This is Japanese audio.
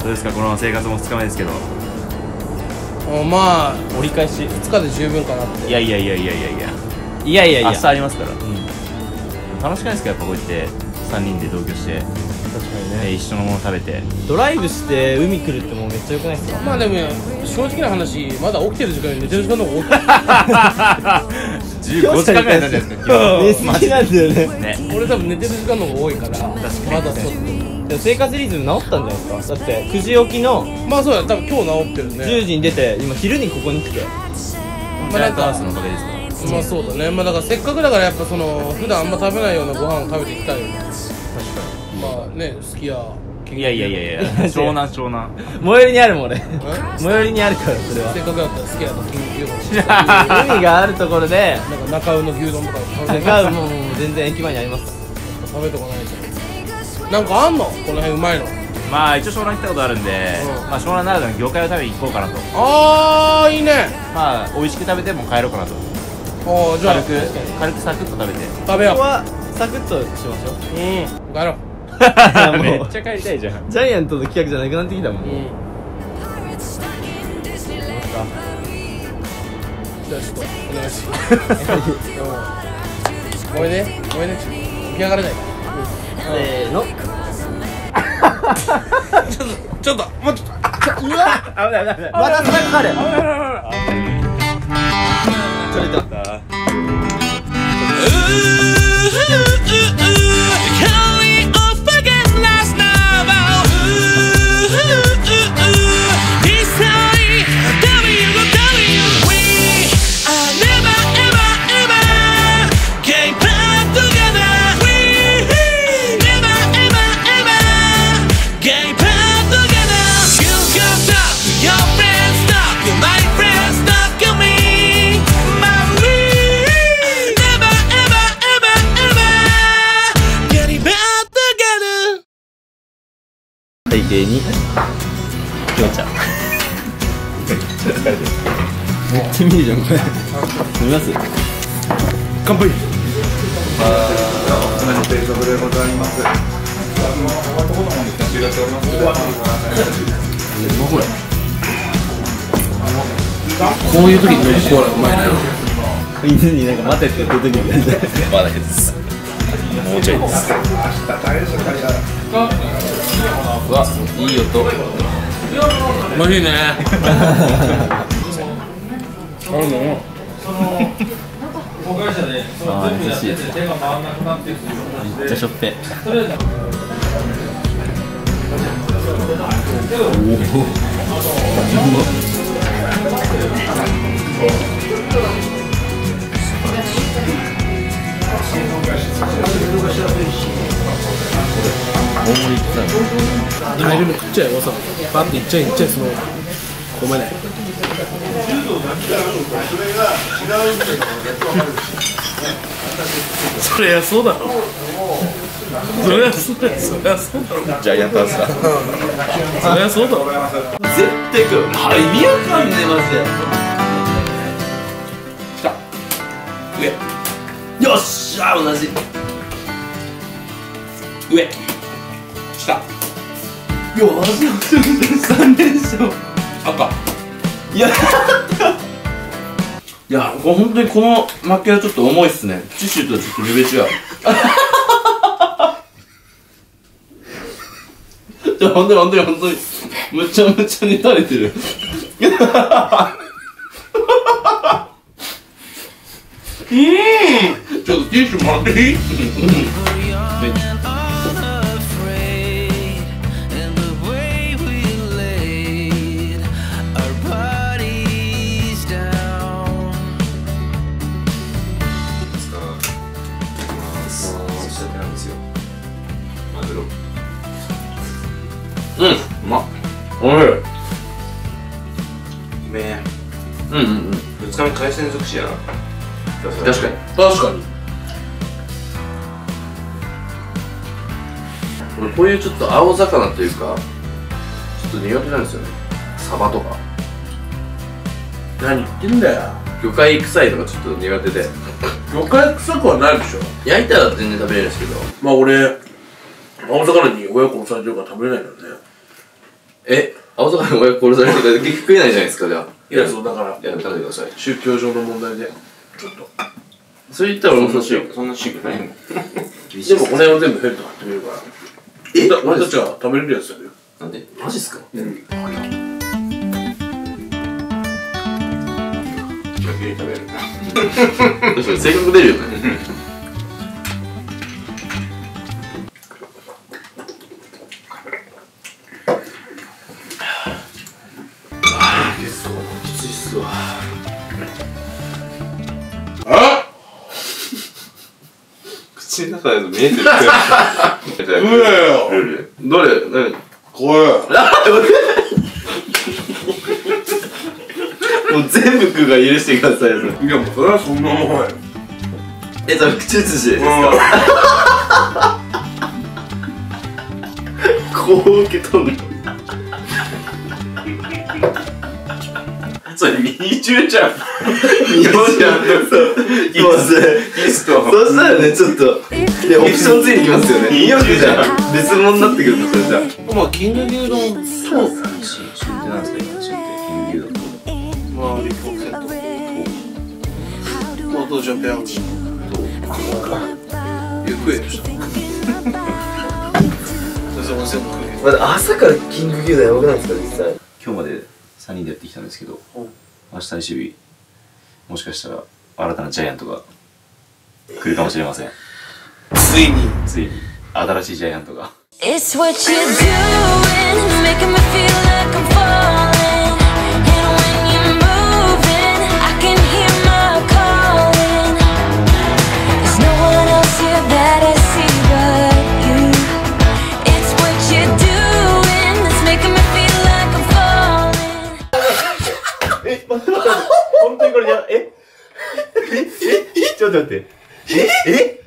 どうですかこの生活も2日目ですけど。 まあ折り返し 2日で十分かなって。 いやいやいや、 明日ありますから。楽しくないですかやっぱこうやって3人で同居して確かにね。 一緒のもの食べて。 ドライブして海来るってもうめっちゃ良くないですか？ まあでも正直な話、まだ起きてる時間より寝てる時間の方が多い。 15時間ぐらいなんじゃないですか寝すぎなんだよね。 ね。 俺多分寝てる時間の方が多いから、まだちょっでも生活リズム治ったんじゃないですか？だって9時起きのと。まあそうだ、多分今日治ってるね。 10時に出て今昼にここに来て。 ジャイアントハウスのおかげですか？ まあそうだね。まあだからせっかくだからやっぱその普段あんま食べないようなご飯を食べていきたいよね。確かに。まあね、すき家。 いや湘南最寄りにあるもん俺。最寄りにあるからそれは。 せっかくだったらすき家と金牛丼。 海があるところでなんか中尾の牛丼とか食べて。 中尾もう全然駅前にあります。 食べてこないと。なんかあんの？この辺うまいの。 まあ一応湘南来たことあるんで、まあ湘南ならではの魚介を食べに行こうかなと。 ああいいね。 まあ美味しく食べてもう帰ろうかなと。 ああじゃあ軽くサクッと食べて。 食べよう。 ここはサクッとしましょう。 帰ろう。 めっちゃ帰りたいじゃん。 ジャイアントの企画じゃなくなってきたもん。 じゃあちょっとお願いします。ごめんね起き上がれないから。 せーの。 ちょっともうちょっと。 うわっ、危ない。まだそれかかる。ちょっと背景にきょうちゃん。めっちゃ見るじゃんこれ。飲みます？ 乾杯。 お疲れ定食でございます。 こういう時に飲むコーラうまいな。 犬になんか待てって言ってる時みたいな。 まだです。もうちょいです。うわ、いい音。 おいしいね。 あー優しい。めっちゃしょっぺ。大盛りいったの。 大量に食っちゃえわさび。バッていっちゃえそのごめんね。そりゃそうだろ。そりゃそうだろ。 ジャイアントハウスだ。 そりゃそうだろ。 絶対食う。意味わかんねえマジで。 来た。上。 よっしゃー同じ。 上。下。 よマジで3連勝。 赤。 いやいやこれ本当にこの負けはちょっと重いっすね。チッシュとちょっとレベル違う。じゃ本当にむちゃむちゃに垂れてる。ちょっとティッシュもらっていい？うん、うまっ。おいしい。うめえ。2日目海鮮尽くしやな。確かに。俺こういうちょっと青魚というかちょっと苦手なんですよね。サバとか。 何言ってんだよ。 魚介臭いのがちょっと苦手で。 魚介臭くはないでしょ。 焼いたら全然食べれるんですけど。 まあ俺青魚に親殺されてるから食べれないからね。 青魚の親殺されるとか結局食えないじゃないですか、じゃあ。 いや、そうだからいや、食べてください。 宗教上の問題でちょっとそれ言ったら俺もそうしよう。 そんなシークないもん。 でもこの辺は全部ヘルト貼ってみるから俺たちは食べれるやつだよ。 なんでマジっすか？ じゃあ牛食べるな。 確かに性格出るよね。結構きついっすわ。 あ口の中で見えてる。 食えよどれ？何？ 怖いもう全部食うから許してくださいよ。 いやもうそれはそんなもんやそれ口移しですか？こう受け取るの？それ二重じゃん。二重じゃん。キスと。そしたらね、ちょっとでオプションついてきますよね。二重じゃん。別物になってくるのそれじゃ。 まあキング牛丼そう。旬ってなんですか今旬って牛丼と。 まあリポーセットまあどうじゃんペアンチゆっくりでしたまだ朝からキング牛丼やばくないですか実際。 今日まで3人でやってきたんですけど、明日最終日もしかしたら新たなジャイアントが来るかもしれません。 ついについに新しいジャイアントが。 It's what you're doing, making me feel like I'm falling. And when you're moving, I can hear my calling. There's no one else here that I see but you. It's what you're doing, that's making me feel like I'm falling. 待って本当にこれじゃちょっと待って